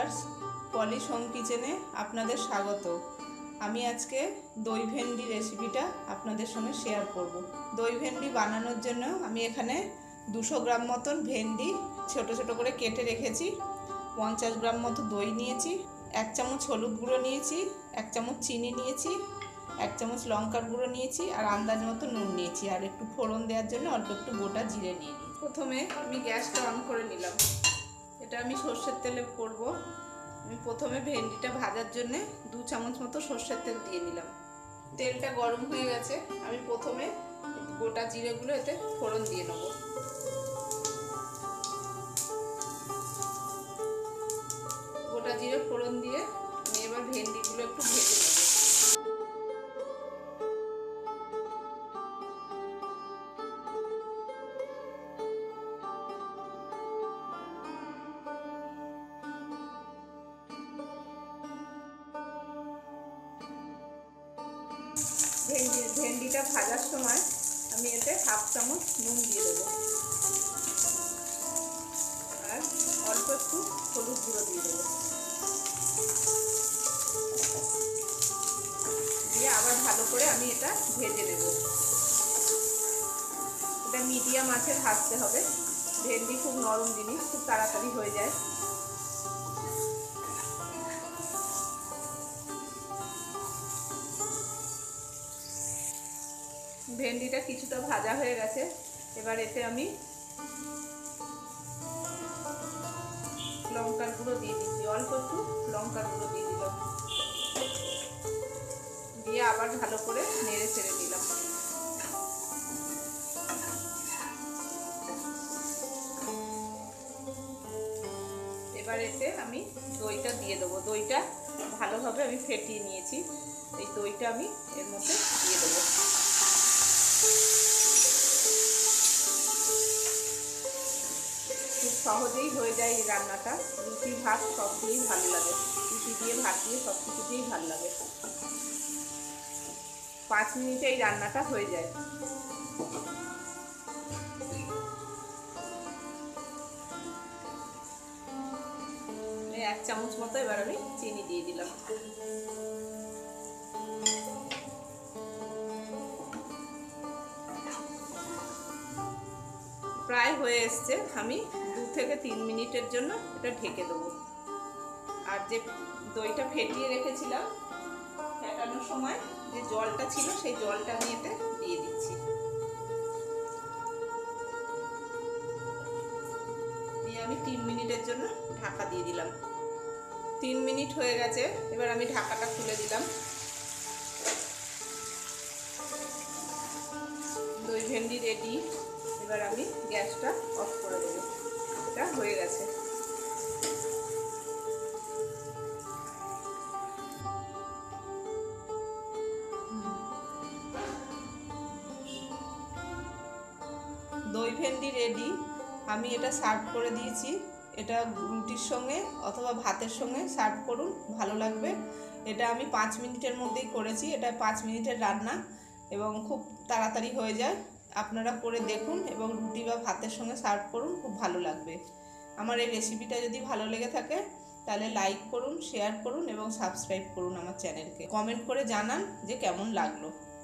Viewers, polish home কিচেনে আপনাদের স্বাগত। আমি আজকে দই ভেন্ডি রেসিপিটা আপনাদের সঙ্গে শেয়ার করব। দই ভেন্ডি বানানোর জন্য আমি এখানে 200 গ্রাম মতন ভেন্ডি ছোট ছোট করে কেটে রেখেছি, 50 গ্রাম মতো দই নিয়েছি, 1 চামচ হলুদ গুঁড়ো নিয়েছি, 1 চামচ চিনি নিয়েছি, 1 চামচ লঙ্কার গুঁড়ো নিয়েছি, আর আন্দাজ মতো নুন নিয়েছি, আর একটু ফোড়ন দেওয়ার জন্য অল্প একটু গোটা জিরে নিয়ে নিই। প্রথমে আমি গ্যাসটা অন করে নিলাম। এটা আমি সর্ষের তেলে করব। আমি প্রথমে ভেন্ডিটা ভাজার জন্য 2 চামচ মতো সর্ষের তেল দিয়ে নিলাম। তেলটা গরম হয়ে গেছে। আমি প্রথমে গোটা জিরেগুলো এতে ফোড়ন দিয়ে নেব। গোটা জিরে ফোড়ন দিয়ে আমি এবার ভেন্ডিগুলো একটু ভেজে নেব। ভেন্ডিটা ভাজার সময় আমি এতে 1/2 চামচ নুন দিয়ে দেবো, আর অল্প একটু হলুদ গুঁড়ো দিয়ে দেবো, দিয়ে আবার ভালো করে আমি এটা ভেজে নেব। এটা মিডিয়াম আঁচে ভাজতে হবে। ভেন্ডি খুব নরম জিনিস, খুব তাড়াতাড়ি হয়ে যায়। ভেন্ডিটা কিছুটা ভাজা হয়ে গেছে। এবার এতে আমি লঙ্কার গুঁড়ো দিয়ে দিচ্ছি, অল্প একটু লঙ্কার গুঁড়ো দিয়ে দিলাম, দিয়ে আবার ভালো করে নেড়ে ছেড়ে দিলাম। এবার এতে আমি দইটা দিয়ে দেবো। দইটা ভালোভাবে আমি ফেটিয়ে নিয়েছি, এই দইটা আমি এর মধ্যে দিয়ে দেবো। খুব সহজেই হয়ে যায় এই রান্নাটা। রুটি ভাত সব দিয়েই ভালো লাগে, রুটি দিয়ে ভাত দিয়ে সব কিছুতেই ভালো লাগে। 5 মিনিটে এই রান্নাটা হয়ে যায়। এক চামচ মতো এবার আমি চিনি দিয়ে দিলাম। প্রায় হয়ে এসছে। আমি 2 থেকে 3 মিনিটের জন্য এটা ঢেকে দেবো। আর যে দইটা ফেটিয়ে রেখেছিলাম, ফেটানোর সময় যে জলটা ছিল সেই জলটা আমি এতে দিয়ে দিচ্ছি, দিয়ে আমি 3 মিনিটের জন্য ঢাকা দিয়ে দিলাম। 3 মিনিট হয়ে গেছে। এবার আমি ঢাকাটা খুলে দিলাম। দই ভেন্ডি রেডি। এবার আমি গ্যাসটা অফ করে দেবো। এটা হয়ে গেছে। দই ভেন্ডি রেডি। আমি এটা সার্ভ করে দিয়েছি। এটা রুটির সঙ্গে অথবা ভাতের সঙ্গে সার্ভ করুন, ভালো লাগবে। এটা আমি 5 মিনিটের মধ্যেই করেছি। এটা 5 মিনিটের রান্না এবং খুব তাড়াতাড়ি হয়ে যায়। আপনারা করে দেখুন এবং রুটি বা ভাতের সঙ্গে সার্ভ করুন, খুব ভালো লাগবে। আমার এই রেসিপিটা যদি ভালো লেগে থাকে তাহলে লাইক করুন, শেয়ার করুন এবং সাবস্ক্রাইব করুন আমার চ্যানেলকে। কমেন্ট করে জানান যে কেমন লাগলো।